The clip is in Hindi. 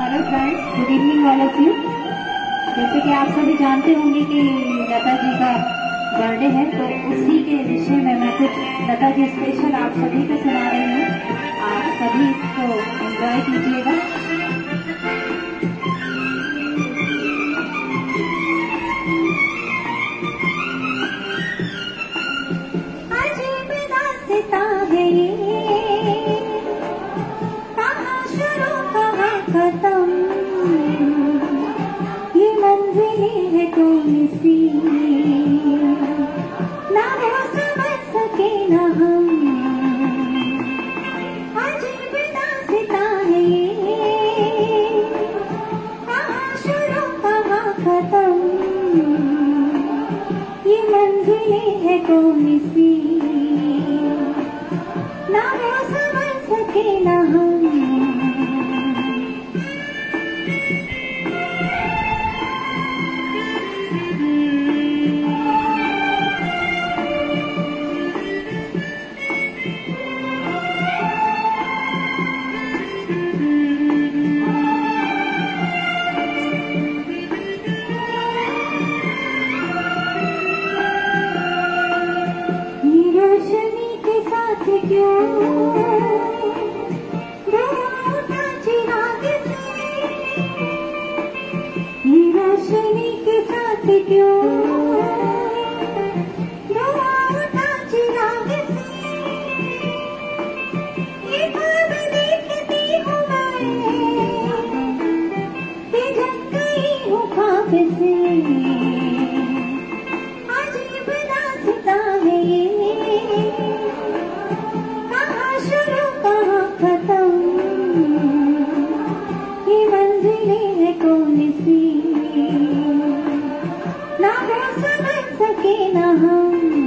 Hello friends, good evening all of you. जैसे कि आप सभी जानते होंगे कि लता जी का बर्थडे है, तो उसी के विषय में मैं कुछ लता जी स्पेशल आप सभी को सुना रही हूँ। आप सभी इसको एंजॉय कीजिएगा। अजीब दास्तां है ये, कहाँ शुरू कहाँ खत्म, ये मंजिलें है कोई सी, ना वो समझ सके ना हम। अजीब दास्तां है ये, कहाँ शुरू कहाँ खत्म, ये मंजिलें है कोई सी, ना वो समझ सके ना हम। रोशनी के साथ क्यों रोता चिराग से, ये रोशनी के साथ क्यों रोता चिराग से, ये ख्वाब देखती हूँ मैं कि जग गई हूँ ख्वाब से। अजीब दास्तां है ये, कहाँ शुरू कहाँ खत्म, ये मंजिलें है कौन सी, ना वो समझ सके ना हम।